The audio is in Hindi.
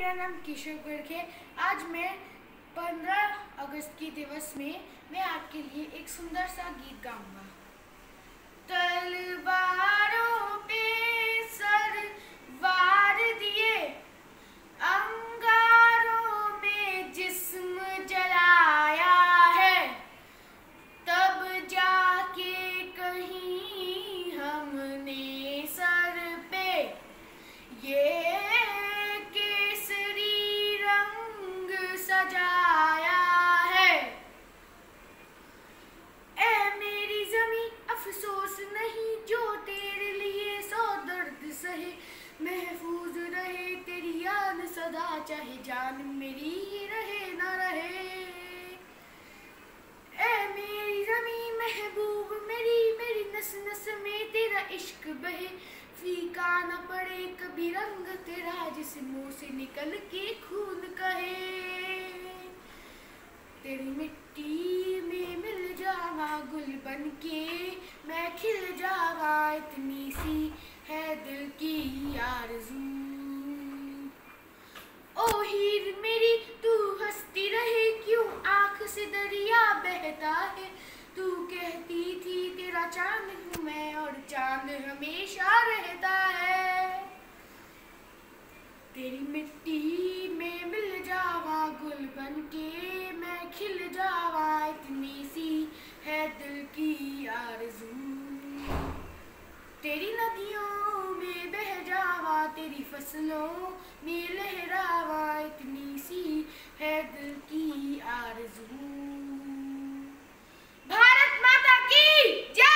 मेरा नाम किशोर गर्ग है। आज मैं 15 अगस्त के दिवस में मैं आपके लिए एक सुंदर सा गीत गाऊंगा। तलवारों पे सर वार दिए, अंगारों में जिस्म जलाया है, तब जाके कहीं हमने सर पे ये केसरी रंग सजाया है। ऐ मेरी ज़मीं अफसोस नहीं जो तेरे लिए सौ दर्द सहे, महफूज रहे तेरी याद सदा, चाहे जान मेरी रहे ना रहे। ऐ मेरी ज़मीं महबूब मेरी, मेरी नस नस में तेरा इश्क बहे, फीका न पड़े कभी रंग तेरा, जिस मुंह से निकल के खून कहे। तेरी मिट्टी में मिल जावा गुल बन के, मैं खिल जावा, इतनी सी है दिल की आरज़ू। ओ हीर मेरी तू हंसती रहे, क्यों आँख से दरिया बहता है, तू कहती थी तेरा चांद हूँ मैं और चांद हमेशा रहता है। तेरी मिट्टी में मिल जावा गुल बन के, मैं खिल जावा, इतनी सी है दिल की आरज़ू। तेरी नदियों में बह जावा, तेरी फसलों में लहरावा, इतनी सी है दिल की आरज़ू। भारत माता की जय।